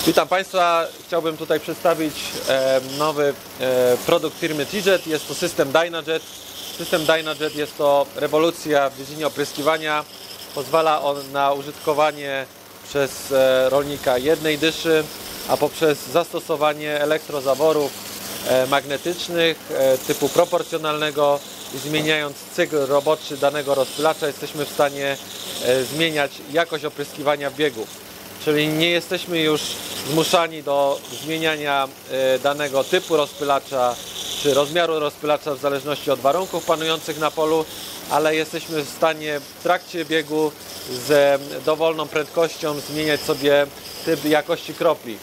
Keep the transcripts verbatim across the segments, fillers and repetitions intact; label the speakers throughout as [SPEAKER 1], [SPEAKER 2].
[SPEAKER 1] Witam Państwa. Chciałbym tutaj przedstawić nowy produkt firmy T-Jet. Jest to system DynaJet. System DynaJet jest to rewolucja w dziedzinie opryskiwania. Pozwala on na użytkowanie przez rolnika jednej dyszy, a poprzez zastosowanie elektrozaworów magnetycznych typu proporcjonalnego i zmieniając cykl roboczy danego rozpylacza, jesteśmy w stanie zmieniać jakość opryskiwania w biegu. Czyli nie jesteśmy już zmuszani do zmieniania danego typu rozpylacza czy rozmiaru rozpylacza w zależności od warunków panujących na polu, ale jesteśmy w stanie w trakcie biegu z dowolną prędkością zmieniać sobie typ jakości kropli.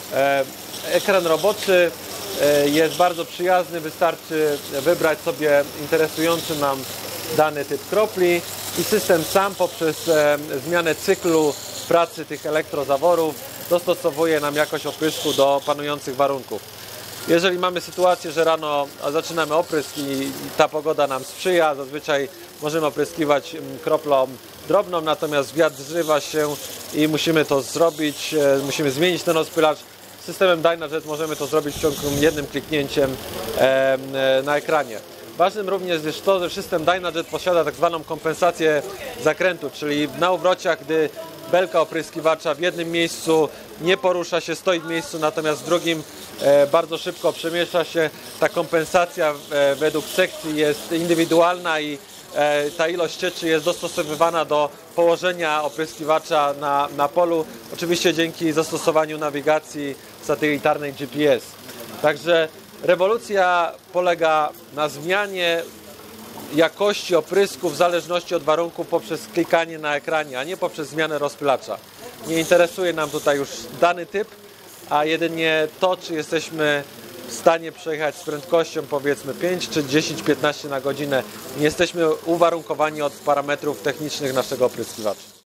[SPEAKER 1] Ekran roboczy jest bardzo przyjazny, wystarczy wybrać sobie interesujący nam dany typ kropli i system sam poprzez zmianę cyklu pracy tych elektrozaworów dostosowuje nam jakość oprysku do panujących warunków. Jeżeli mamy sytuację, że rano zaczynamy oprysk i ta pogoda nam sprzyja, zazwyczaj możemy opryskiwać kroplą drobną, natomiast wiatr zrywa się i musimy to zrobić, musimy zmienić ten rozpylacz. Systemem DynaJet możemy to zrobić w ciągu jednym kliknięciem na ekranie. Ważnym również jest to, że system DynaJet posiada tak zwaną kompensację zakrętu, czyli na uwrociach, gdy belka opryskiwacza w jednym miejscu nie porusza się, stoi w miejscu, natomiast w drugim bardzo szybko przemieszcza się, ta kompensacja według sekcji jest indywidualna i ta ilość cieczy jest dostosowywana do położenia opryskiwacza na, na polu, oczywiście dzięki zastosowaniu nawigacji satelitarnej G P S. Także rewolucja polega na zmianie jakości oprysku w zależności od warunków poprzez klikanie na ekranie, a nie poprzez zmianę rozpylacza. Nie interesuje nam tutaj już dany typ, a jedynie to, czy jesteśmy w stanie przejechać z prędkością powiedzmy pięć czy dziesięć piętnaście na godzinę. Nie jesteśmy uwarunkowani od parametrów technicznych naszego opryskiwacza.